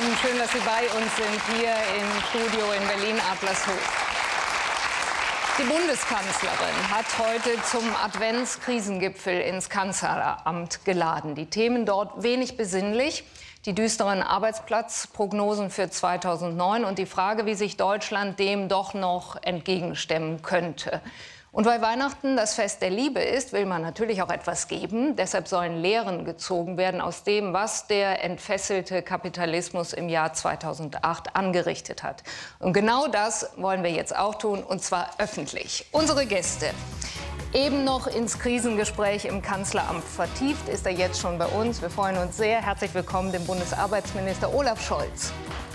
willkommen. Schön, dass Sie bei uns sind, hier im Studio in Berlin-Adlershof. Die Bundeskanzlerin hat heute zum Adventskrisengipfel ins Kanzleramt geladen. Die Themen dort wenig besinnlich. Die düsteren Arbeitsplatzprognosen für 2009 und die Frage, wie sich Deutschland dem doch noch entgegenstemmen könnte. Und weil Weihnachten das Fest der Liebe ist, will man natürlich auch etwas geben. Deshalb sollen Lehren gezogen werden aus dem, was der entfesselte Kapitalismus im Jahr 2008 angerichtet hat. Und genau das wollen wir jetzt auch tun, und zwar öffentlich. Unsere Gäste. Eben noch ins Krisengespräch im Kanzleramt vertieft, ist er jetzt schon bei uns. Wir freuen uns sehr. Herzlich willkommen dem Bundesarbeitsminister Olaf Scholz.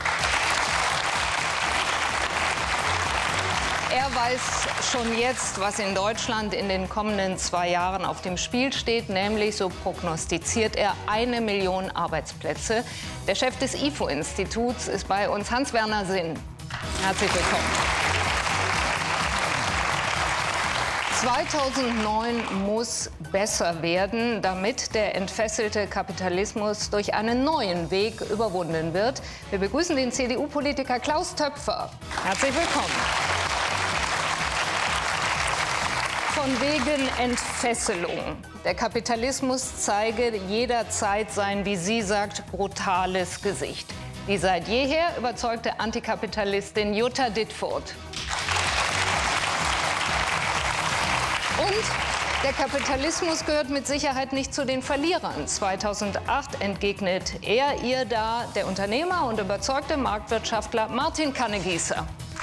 Er weiß schon jetzt, was in Deutschland in den kommenden 2 Jahren auf dem Spiel steht, nämlich, so prognostiziert er, 1 Million Arbeitsplätze. Der Chef des IFO-Instituts ist bei uns, Hans-Werner Sinn. Herzlich willkommen. 2009 muss besser werden, damit der entfesselte Kapitalismus durch einen neuen Weg überwunden wird. Wir begrüßen den CDU-Politiker Klaus Töpfer. Herzlich willkommen. Von wegen Entfesselung. Der Kapitalismus zeige jederzeit sein, wie sie sagt, brutales Gesicht. Die seit jeher überzeugte Antikapitalistin Jutta Dittfurt. Und der Kapitalismus gehört mit Sicherheit nicht zu den Verlierern. 2008 entgegnet er ihr da der Unternehmer und überzeugte Marktwirtschaftler Martin Kannegießer.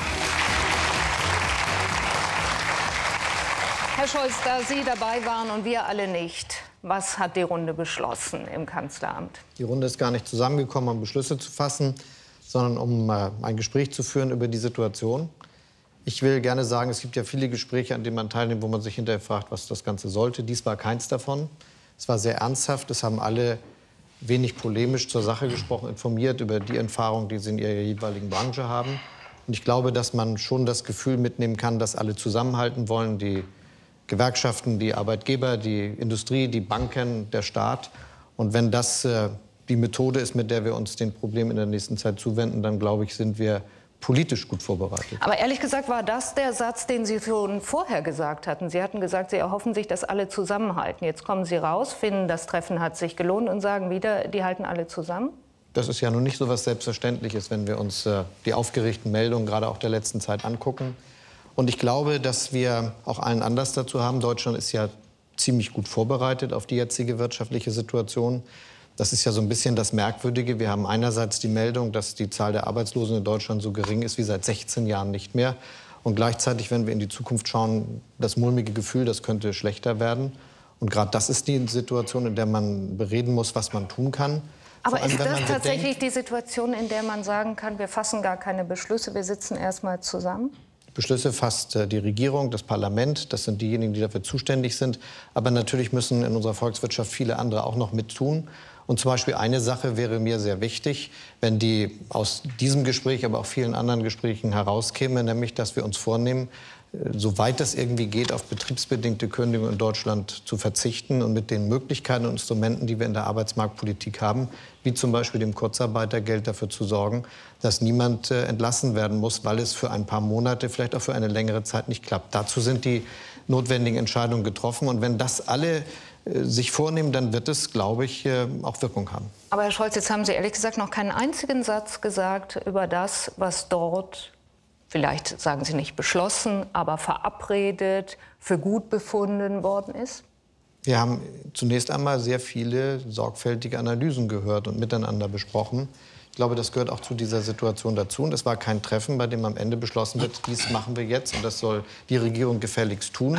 Herr Scholz, da Sie dabei waren und wir alle nicht, was hat die Runde beschlossen im Kanzleramt? Die Runde ist gar nicht zusammengekommen, um Beschlüsse zu fassen, sondern um ein Gespräch zu führen über die Situation. Ich will gerne sagen, es gibt ja viele Gespräche, an denen man teilnimmt, wo man sich hinterher fragt, was das Ganze sollte. Dies war keins davon. Es war sehr ernsthaft. Es haben alle wenig polemisch zur Sache gesprochen, informiert über die Erfahrungen, die sie in ihrer jeweiligen Branche haben. Und ich glaube, dass man schon das Gefühl mitnehmen kann, dass alle zusammenhalten wollen, die Gewerkschaften, die Arbeitgeber, die Industrie, die Banken, der Staat. Und wenn das die Methode ist, mit der wir uns den Problemen in der nächsten Zeit zuwenden, dann, glaube ich, sind wir politisch gut vorbereitet. Aber ehrlich gesagt war das der Satz, den Sie schon vorher gesagt hatten. Sie hatten gesagt, Sie erhoffen sich, dass alle zusammenhalten. Jetzt kommen Sie raus, finden, das Treffen hat sich gelohnt und sagen wieder, die halten alle zusammen? Das ist ja nun nicht so was Selbstverständliches, wenn wir uns die aufgeregten Meldungen gerade auch der letzten Zeit angucken. Und ich glaube, dass wir auch allen Anlass dazu haben. Deutschland ist ja ziemlich gut vorbereitet auf die jetzige wirtschaftliche Situation. Das ist ja so ein bisschen das Merkwürdige. Wir haben einerseits die Meldung, dass die Zahl der Arbeitslosen in Deutschland so gering ist wie seit 16 Jahren nicht mehr. Und gleichzeitig, wenn wir in die Zukunft schauen, das mulmige Gefühl, das könnte schlechter werden. Und gerade das ist die Situation, in der man bereden muss, was man tun kann. Aber ist das tatsächlich die Situation, in der man sagen kann, wir fassen gar keine Beschlüsse, wir sitzen erst mal zusammen? Beschlüsse fasst die Regierung, das Parlament, das sind diejenigen, die dafür zuständig sind. Aber natürlich müssen in unserer Volkswirtschaft viele andere auch noch mit tun. Und zum Beispiel eine Sache wäre mir sehr wichtig, wenn die aus diesem Gespräch, aber auch vielen anderen Gesprächen herauskäme, nämlich, dass wir uns vornehmen, soweit es irgendwie geht, auf betriebsbedingte Kündigungen in Deutschland zu verzichten und mit den Möglichkeiten und Instrumenten, die wir in der Arbeitsmarktpolitik haben, wie zum Beispiel dem Kurzarbeitergeld, dafür zu sorgen, dass niemand entlassen werden muss, weil es für ein paar Monate, vielleicht auch für eine längere Zeit nicht klappt. Dazu sind die notwendigen Entscheidungen getroffen. Und wenn das alle sich vornehmen, dann wird es, glaube ich, auch Wirkung haben. Aber Herr Scholz, jetzt haben Sie ehrlich gesagt noch keinen einzigen Satz gesagt über das, was dort, vielleicht sagen Sie nicht beschlossen, aber verabredet, für gut befunden worden ist? Wir haben zunächst einmal sehr viele sorgfältige Analysen gehört und miteinander besprochen. Ich glaube, das gehört auch zu dieser Situation dazu. Und es war kein Treffen, bei dem am Ende beschlossen wird, dies machen wir jetzt und das soll die Regierung gefälligst tun.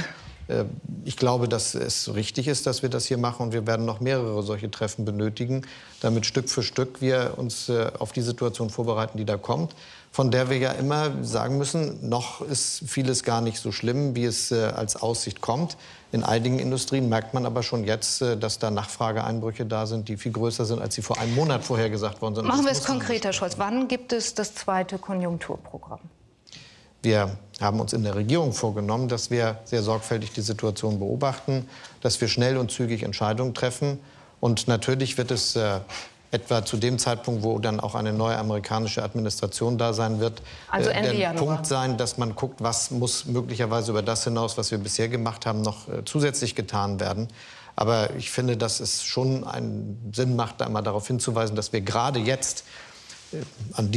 Ich glaube, dass es richtig ist, dass wir das hier machen. Und wir werden noch mehrere solche Treffen benötigen, damit Stück für Stück wir uns auf die Situation vorbereiten, die da kommt. Von der wir ja immer sagen müssen, noch ist vieles gar nicht so schlimm, wie es als Aussicht kommt. In einigen Industrien merkt man aber schon jetzt, dass da Nachfrageeinbrüche da sind, die viel größer sind, als sie vor einem Monat vorher gesagt worden sind. Machen wir es konkret, Herr Scholz. Wann gibt es das zweite Konjunkturprogramm? Wir haben uns in der Regierung vorgenommen, dass wir sehr sorgfältig die Situation beobachten, dass wir schnell und zügig Entscheidungen treffen. Und natürlich wird es etwa zu dem Zeitpunkt, wo dann auch eine neue amerikanische Administration da sein wird, also Ende der Januar. Punkt sein, dass man guckt, was muss möglicherweise über das hinaus, was wir bisher gemacht haben, noch zusätzlich getan werden. Aber ich finde, dass es schon einen Sinn macht, da mal darauf hinzuweisen, dass wir gerade jetzt in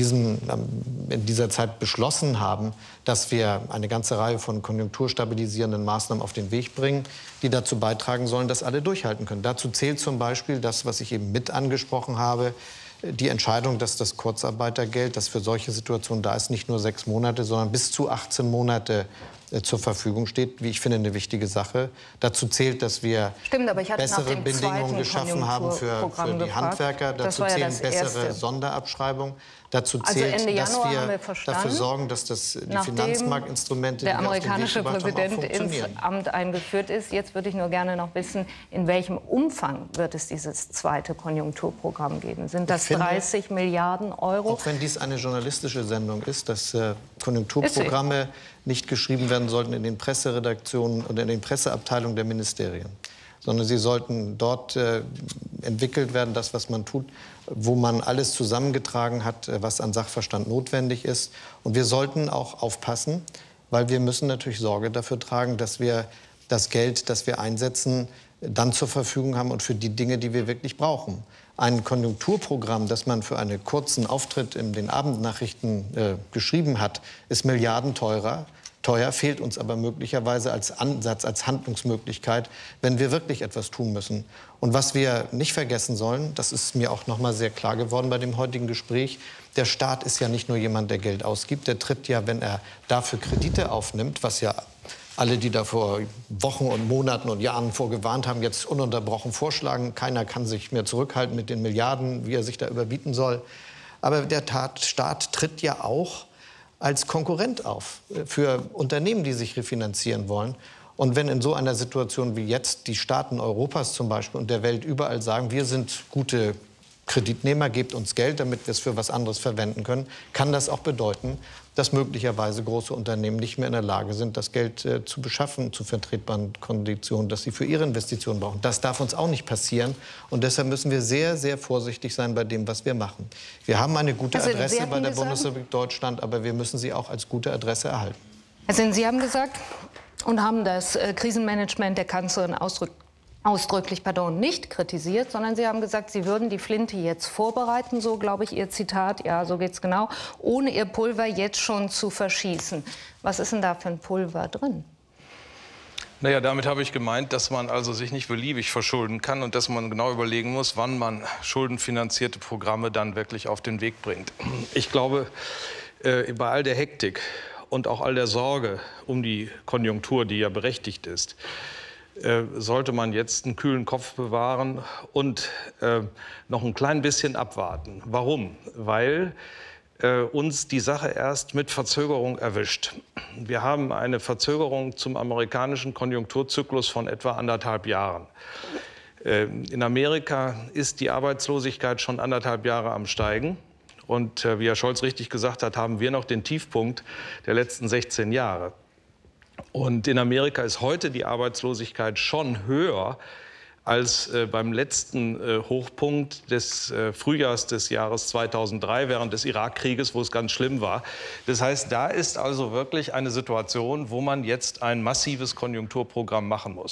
dieser Zeit beschlossen haben, dass wir eine ganze Reihe von konjunkturstabilisierenden Maßnahmen auf den Weg bringen, die dazu beitragen sollen, dass alle durchhalten können. Dazu zählt zum Beispiel das, was ich eben mit angesprochen habe, die Entscheidung, dass das Kurzarbeitergeld, das für solche Situationen da ist, nicht nur 6 Monate, sondern bis zu 18 Monate zur Verfügung steht, wie ich finde, eine wichtige Sache. Dazu zählt, dass wir bessere Bedingungen geschaffen haben für die Handwerker. Dazu zählen bessere Sonderabschreibungen. Dazu zählt, dass wir dafür sorgen, dass die Finanzmarktinstrumente, der amerikanische Präsident ins Amt eingeführt ist. Jetzt würde ich nur gerne noch wissen, in welchem Umfang wird es dieses zweite Konjunkturprogramm geben? Sind das 30 Milliarden Euro? Auch wenn dies eine journalistische Sendung ist, dass Konjunkturprogramme nicht geschrieben werden sollten in den Presseredaktionen oder in den Presseabteilungen der Ministerien, sondern sie sollten dort entwickelt werden, das, was man tut, wo man alles zusammengetragen hat, was an Sachverstand notwendig ist. Und wir sollten auch aufpassen, weil wir müssen natürlich Sorge dafür tragen, dass wir das Geld, das wir einsetzen, dann zur Verfügung haben und für die Dinge, die wir wirklich brauchen. Ein Konjunkturprogramm, das man für einen kurzen Auftritt in den Abendnachrichten geschrieben hat, ist Milliarden teuer, fehlt uns aber möglicherweise als Ansatz, als Handlungsmöglichkeit, wenn wir wirklich etwas tun müssen. Und was wir nicht vergessen sollen, das ist mir auch noch mal sehr klar geworden bei dem heutigen Gespräch, der Staat ist ja nicht nur jemand, der Geld ausgibt, der tritt ja, wenn er dafür Kredite aufnimmt, was ja alle, die da vor Wochen und Monaten und Jahren vorgewarnt haben, jetzt ununterbrochen vorschlagen. Keiner kann sich mehr zurückhalten mit den Milliarden, wie er sich da überbieten soll. Aber der Staat tritt ja auch als Konkurrent auf für Unternehmen, die sich refinanzieren wollen. Und wenn in so einer Situation wie jetzt die Staaten Europas zum Beispiel und der Welt überall sagen, wir sind gute Kreditnehmer, gebt uns Geld, damit wir es für was anderes verwenden können, kann das auch bedeuten, dass möglicherweise große Unternehmen nicht mehr in der Lage sind, das Geld zu beschaffen zu vertretbaren Konditionen, das sie für ihre Investitionen brauchen. Das darf uns auch nicht passieren. Und deshalb müssen wir sehr, sehr vorsichtig sein bei dem, was wir machen. Wir haben eine gute Adresse bei der Bundesrepublik Deutschland, aber wir müssen sie auch als gute Adresse erhalten. Herr Sinn, Sie haben gesagt und haben das Krisenmanagement der Kanzlerin ausdrücklich nicht kritisiert, sondern Sie haben gesagt, Sie würden die Flinte jetzt vorbereiten, so glaube ich Ihr Zitat, ja, so geht's genau, ohne Ihr Pulver jetzt schon zu verschießen. Was ist denn da für ein Pulver drin? Naja, damit habe ich gemeint, dass man also sich nicht beliebig verschulden kann und dass man genau überlegen muss, wann man schuldenfinanzierte Programme dann wirklich auf den Weg bringt. Ich glaube, bei all der Hektik und auch all der Sorge um die Konjunktur, die ja berechtigt ist, sollte man jetzt einen kühlen Kopf bewahren und noch ein klein bisschen abwarten. Warum? Weil uns die Sache erst mit Verzögerung erwischt. Wir haben eine Verzögerung zum amerikanischen Konjunkturzyklus von etwa 1,5 Jahren. In Amerika ist die Arbeitslosigkeit schon 1,5 Jahre am Steigen. Und wie Herr Scholz richtig gesagt hat, haben wir noch den Tiefpunkt der letzten 16 Jahre. Und in Amerika ist heute die Arbeitslosigkeit schon höher als beim letzten Hochpunkt des Frühjahrs des Jahres 2003, während des Irakkrieges, wo es ganz schlimm war. Das heißt, da ist also wirklich eine Situation, wo man jetzt ein massives Konjunkturprogramm machen muss.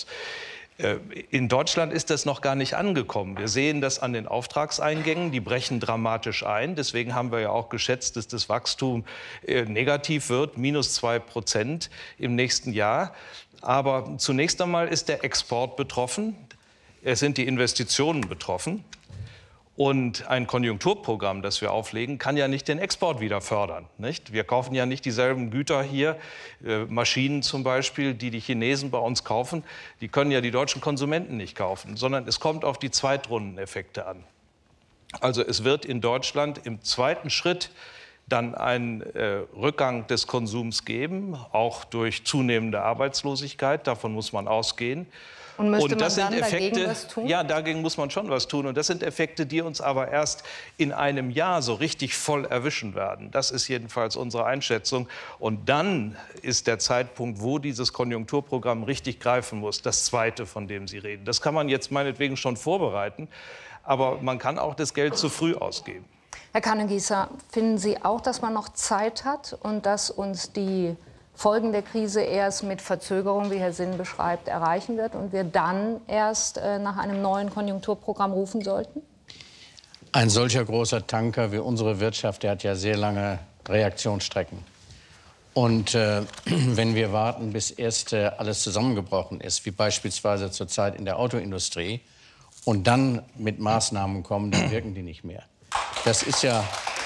In Deutschland ist das noch gar nicht angekommen. Wir sehen das an den Auftragseingängen, die brechen dramatisch ein. Deswegen haben wir ja auch geschätzt, dass das Wachstum negativ wird, -2% im nächsten Jahr. Aber zunächst einmal ist der Export betroffen, es sind die Investitionen betroffen. Und ein Konjunkturprogramm, das wir auflegen, kann ja nicht den Export wieder fördern. Nicht? Wir kaufen ja nicht dieselben Güter hier, Maschinen zum Beispiel, die die Chinesen bei uns kaufen, die können ja die deutschen Konsumenten nicht kaufen, sondern es kommt auf die Zweitrundeneffekte an. Also es wird in Deutschland im zweiten Schritt dann einen Rückgang des Konsums geben, auch durch zunehmende Arbeitslosigkeit, davon muss man ausgehen. Und müsste man dann dagegen was tun? Ja, dagegen muss man schon was tun. Und das sind Effekte, die uns aber erst in einem Jahr so richtig voll erwischen werden. Das ist jedenfalls unsere Einschätzung. Und dann ist der Zeitpunkt, wo dieses Konjunkturprogramm richtig greifen muss, das zweite, von dem Sie reden. Das kann man jetzt meinetwegen schon vorbereiten. Aber man kann auch das Geld zu früh ausgeben. Herr Kannegießer, finden Sie auch, dass man noch Zeit hat und dass uns die Folgen der Krise erst mit Verzögerung, wie Herr Sinn beschreibt, erreichen wird und wir dann erst nach einem neuen Konjunkturprogramm rufen sollten? Ein solcher großer Tanker wie unsere Wirtschaft, der hat ja sehr lange Reaktionsstrecken. Und wenn wir warten, bis erst alles zusammengebrochen ist, wie beispielsweise zurzeit in der Autoindustrie, und dann mit Maßnahmen kommen, dann wirken die nicht mehr. Das ist ja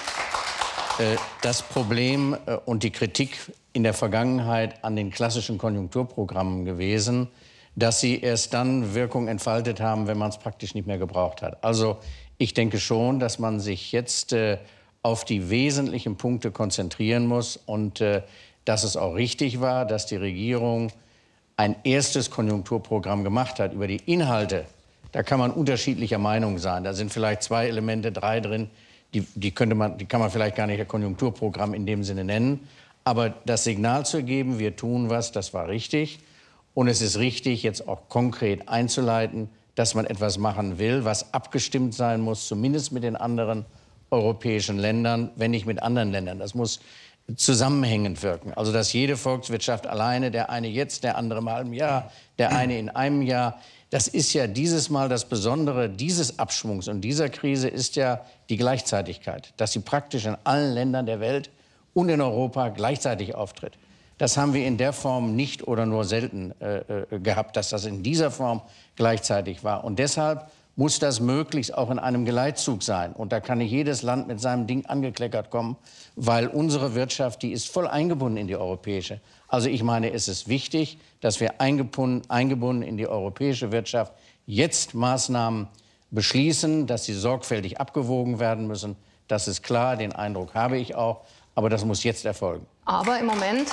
das Problem und die Kritik in der Vergangenheit an den klassischen Konjunkturprogrammen gewesen, dass sie erst dann Wirkung entfaltet haben, wenn man es praktisch nicht mehr gebraucht hat. Also ich denke schon, dass man sich jetzt auf die wesentlichen Punkte konzentrieren muss und dass es auch richtig war, dass die Regierung ein erstes Konjunkturprogramm gemacht hat. Über die Inhalte, da kann man unterschiedlicher Meinung sein. Da sind vielleicht 2 Elemente, 3 drin, die kann man vielleicht gar nicht ein Konjunkturprogramm in dem Sinne nennen. Aber das Signal zu geben, wir tun was, das war richtig. Und es ist richtig, jetzt auch konkret einzuleiten, dass man etwas machen will, was abgestimmt sein muss, zumindest mit den anderen europäischen Ländern, wenn nicht mit anderen Ländern. Das muss zusammenhängend wirken. Also dass jede Volkswirtschaft alleine, der eine jetzt, der andere im halben Jahr, der eine in einem Jahr, das ist ja dieses Mal das Besondere dieses Abschwungs und dieser Krise ist ja die Gleichzeitigkeit, dass sie praktisch in allen Ländern der Welt und in Europa gleichzeitig auftritt. Das haben wir in der Form nicht oder nur selten gehabt, dass das in dieser Form gleichzeitig war. Und deshalb muss das möglichst auch in einem Geleitzug sein. Und da kann nicht jedes Land mit seinem Ding angekleckert kommen, weil unsere Wirtschaft, die ist voll eingebunden in die europäische. Also ich meine, es ist wichtig, dass wir eingebunden in die europäische Wirtschaft jetzt Maßnahmen beschließen, dass sie sorgfältig abgewogen werden müssen. Das ist klar, den Eindruck habe ich auch. Aber das muss jetzt erfolgen. Aber im Moment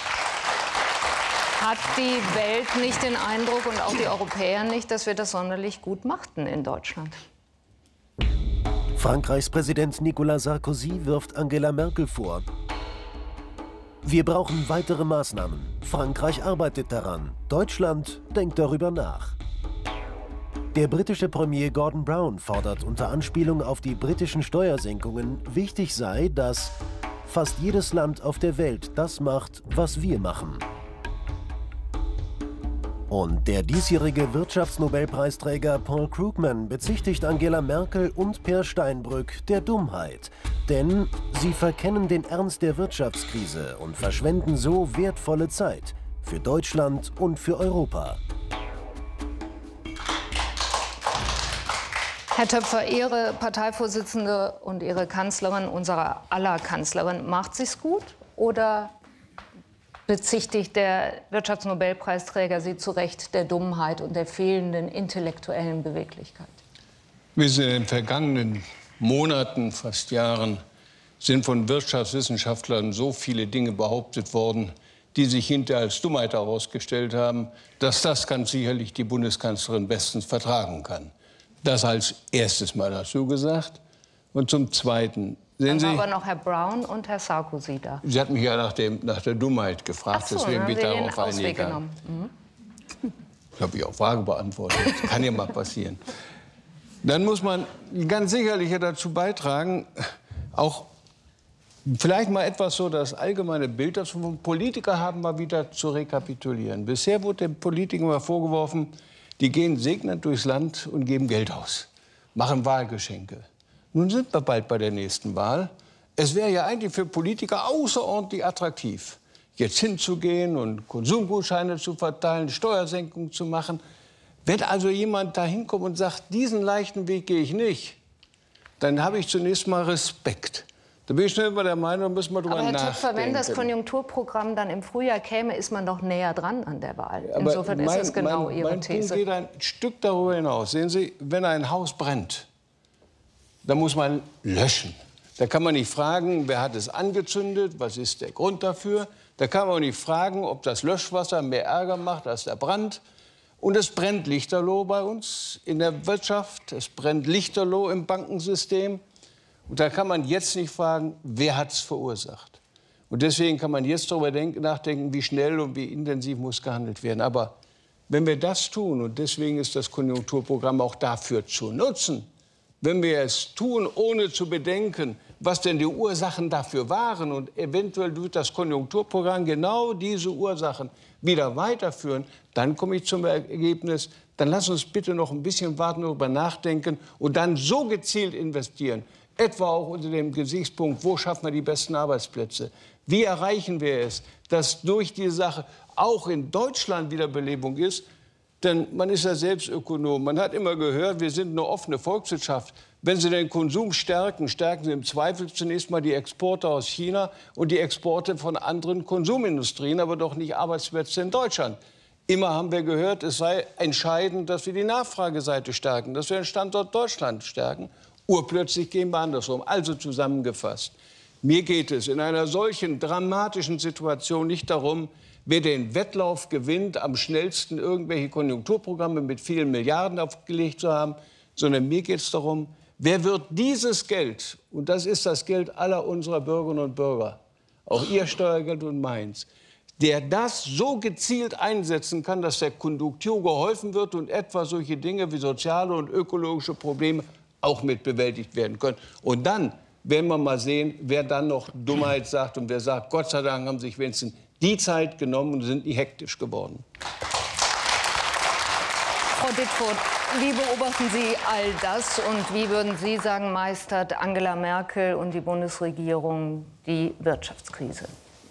hat die Welt nicht den Eindruck und auch die Europäer nicht, dass wir das sonderlich gut machten in Deutschland. Frankreichs Präsident Nicolas Sarkozy wirft Angela Merkel vor: Wir brauchen weitere Maßnahmen. Frankreich arbeitet daran. Deutschland denkt darüber nach. Der britische Premier Gordon Brown fordert unter Anspielung auf die britischen Steuersenkungen, wichtig sei, dass fast jedes Land auf der Welt das macht, was wir machen. Und der diesjährige Wirtschaftsnobelpreisträger Paul Krugman bezichtigt Angela Merkel und Peer Steinbrück der Dummheit. Denn sie verkennen den Ernst der Wirtschaftskrise und verschwenden so wertvolle Zeit für Deutschland und für Europa. Herr Töpfer, Ihre Parteivorsitzende und Ihre Kanzlerin, unserer aller Kanzlerin, macht sich's gut oder bezichtigt der Wirtschaftsnobelpreisträger Sie zu Recht der Dummheit und der fehlenden intellektuellen Beweglichkeit? In den vergangenen Monaten, fast Jahren, sind von Wirtschaftswissenschaftlern so viele Dinge behauptet worden, die sich hinterher als Dummheit herausgestellt haben, dass das ganz sicherlich die Bundeskanzlerin bestens vertragen kann. Das als erstes Mal dazu gesagt. Und zum Zweiten, sehen Sie... Dann war aber noch Herr Brown und Herr Sarkozy da. Sie hat mich ja nach der Dummheit gefragt, so, deswegen bin ich darauf eingegangen. eingegangen. Ich habe Ihre Frage beantwortet. Das kann ja mal passieren. Dann muss man ganz sicherlich dazu beitragen, auch vielleicht mal etwas so das allgemeine Bild, das wir von Politikern haben, mal wieder zu rekapitulieren. Bisher wurde den Politikern mal vorgeworfen, die gehen segnend durchs Land und geben Geld aus, machen Wahlgeschenke. Nun sind wir bald bei der nächsten Wahl. Es wäre ja eigentlich für Politiker außerordentlich attraktiv, jetzt hinzugehen und Konsumgutscheine zu verteilen, Steuersenkungen zu machen. Wenn also jemand da hinkommt und sagt, diesen leichten Weg gehe ich nicht, dann habe ich zunächst mal Respekt. Da bin ich schnell bei der Meinung, da müssen wir drüber nachdenken. Aber Herr Töpfer, wenn das Konjunkturprogramm dann im Frühjahr käme, ist man doch näher dran an der Wahl. Insofern ist das genau Ihre These. Punkt geht ein Stück darüber hinaus. Sehen Sie, wenn ein Haus brennt, dann muss man löschen. Da kann man nicht fragen, wer hat es angezündet, was ist der Grund dafür. Da kann man auch nicht fragen, ob das Löschwasser mehr Ärger macht als der Brand. Und es brennt lichterloh bei uns in der Wirtschaft, es brennt lichterloh im Bankensystem. Und da kann man jetzt nicht fragen, wer hat es verursacht. Und deswegen kann man jetzt darüber nachdenken, wie schnell und wie intensiv muss gehandelt werden. Aber wenn wir das tun, und deswegen ist das Konjunkturprogramm auch dafür zu nutzen, wenn wir es tun, ohne zu bedenken, was denn die Ursachen dafür waren und eventuell durch das Konjunkturprogramm genau diese Ursachen wieder weiterführen, dann komme ich zum Ergebnis, dann lass uns bitte noch ein bisschen warten, darüber nachdenken und dann so gezielt investieren. Etwa auch unter dem Gesichtspunkt, wo schaffen wir die besten Arbeitsplätze? Wie erreichen wir es, dass durch diese Sache auch in Deutschland Wiederbelebung ist? Denn man ist ja selbst Ökonom. Man hat immer gehört, wir sind eine offene Volkswirtschaft. Wenn Sie den Konsum stärken, stärken Sie im Zweifel zunächst mal die Exporte aus China und die Exporte von anderen Konsumindustrien, aber doch nicht Arbeitsplätze in Deutschland. Immer haben wir gehört, es sei entscheidend, dass wir die Nachfrageseite stärken, dass wir den Standort Deutschland stärken. Urplötzlich gehen wir andersrum. Also zusammengefasst, mir geht es in einer solchen dramatischen Situation nicht darum, wer den Wettlauf gewinnt, am schnellsten irgendwelche Konjunkturprogramme mit vielen Milliarden aufgelegt zu haben, sondern mir geht es darum, wer wird dieses Geld, und das ist das Geld aller unserer Bürgerinnen und Bürger, auch Ihr Steuergeld und meins, der das so gezielt einsetzen kann, dass der Konjunktur geholfen wird und etwa solche Dinge wie soziale und ökologische Probleme auch mit bewältigt werden können. Und dann werden wir mal sehen, wer dann noch Dummheit sagt und wer sagt, Gott sei Dank haben sich wenigstens die Zeit genommen und sind nicht hektisch geworden. Frau Ditfurth, wie beobachten Sie all das und wie würden Sie sagen, meistert Angela Merkel und die Bundesregierung die Wirtschaftskrise?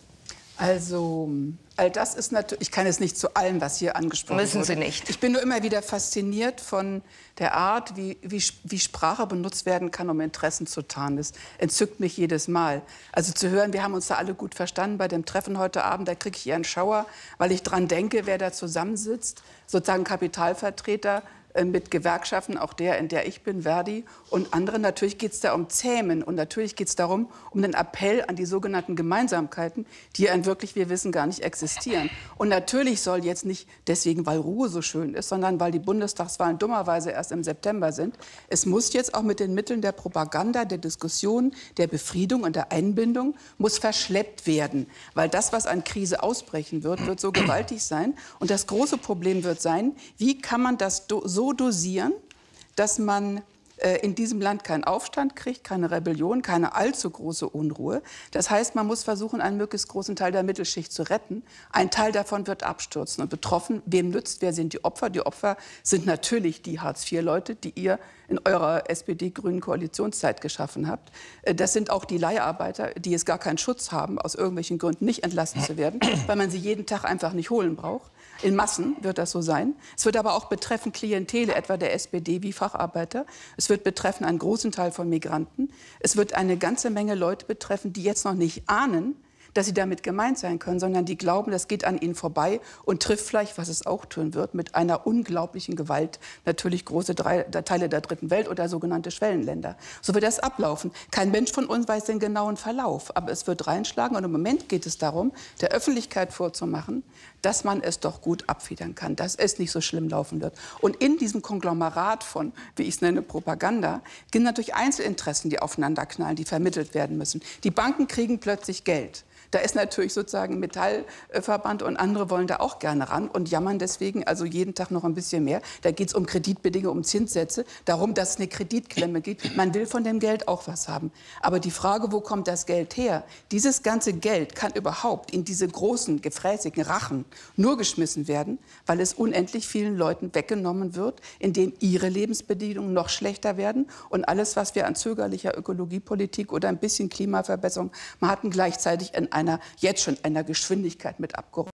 Also, all das ist natürlich, ich kann jetzt nicht zu allem, was hier angesprochen wurde. Müssen Sie nicht. Ich bin nur immer wieder fasziniert von der Art, wie Sprache benutzt werden kann, um Interessen zu tarnen. Das entzückt mich jedes Mal. Also zu hören, wir haben uns da alle gut verstanden bei dem Treffen heute Abend, da kriege ich hier einen Schauer, weil ich dran denke, wer da zusammensitzt, sozusagen Kapitalvertreter, mit Gewerkschaften, auch der, in der ich bin, Verdi und andere. Natürlich geht es da um Zähmen und natürlich geht es darum, um den Appell an die sogenannten Gemeinsamkeiten, die ja wirklich, wir wissen, gar nicht existieren. Und natürlich soll jetzt nicht deswegen, weil Ruhe so schön ist, sondern weil die Bundestagswahlen dummerweise erst im September sind. Es muss jetzt auch mit den Mitteln der Propaganda, der Diskussion, der Befriedung und der Einbindung muss verschleppt werden. Weil das, was an Krise ausbrechen wird, wird so gewaltig sein. Und das große Problem wird sein, wie kann man das so dosieren, dass man in diesem Land keinen Aufstand kriegt, keine Rebellion, keine allzu große Unruhe. Das heißt, man muss versuchen, einen möglichst großen Teil der Mittelschicht zu retten. Ein Teil davon wird abstürzen. Und betroffen, wem nützt, wer sind die Opfer? Die Opfer sind natürlich die Hartz-IV-Leute, die ihr in eurer SPD-grünen Koalitionszeit geschaffen habt. Das sind auch die Leiharbeiter, die jetzt gar keinen Schutz haben, aus irgendwelchen Gründen nicht entlassen zu werden, weil man sie jeden Tag einfach nicht holen braucht. In Massen wird das so sein. Es wird aber auch betreffen Klientele, etwa der SPD wie Facharbeiter. Es wird betreffen einen großen Teil von Migranten. Es wird eine ganze Menge Leute betreffen, die jetzt noch nicht ahnen, dass sie damit gemeint sein können, sondern die glauben, das geht an ihnen vorbei und trifft vielleicht, was es auch tun wird, mit einer unglaublichen Gewalt natürlich große Teile der Dritten Welt oder sogenannte Schwellenländer. So wird das ablaufen. Kein Mensch von uns weiß den genauen Verlauf, aber es wird reinschlagen und im Moment geht es darum, der Öffentlichkeit vorzumachen, dass man es doch gut abfedern kann, dass es nicht so schlimm laufen wird. Und in diesem Konglomerat von, wie ich es nenne, Propaganda, gibt natürlich Einzelinteressen, die aufeinanderknallen, die vermittelt werden müssen. Die Banken kriegen plötzlich Geld. Da ist natürlich sozusagen Metallverband und andere wollen da auch gerne ran und jammern deswegen also jeden Tag noch ein bisschen mehr. Da geht es um Kreditbedingungen, um Zinssätze, darum, dass es eine Kreditklemme gibt. Man will von dem Geld auch was haben. Aber die Frage, wo kommt das Geld her? Dieses ganze Geld kann überhaupt in diese großen, gefräßigen Rachen nur geschmissen werden, weil es unendlich vielen Leuten weggenommen wird, indem ihre Lebensbedingungen noch schlechter werden. Und alles, was wir an zögerlicher Ökologiepolitik oder ein bisschen Klimaverbesserung, man hatten gleichzeitig in jetzt schon einer Geschwindigkeit mit abgeräumt.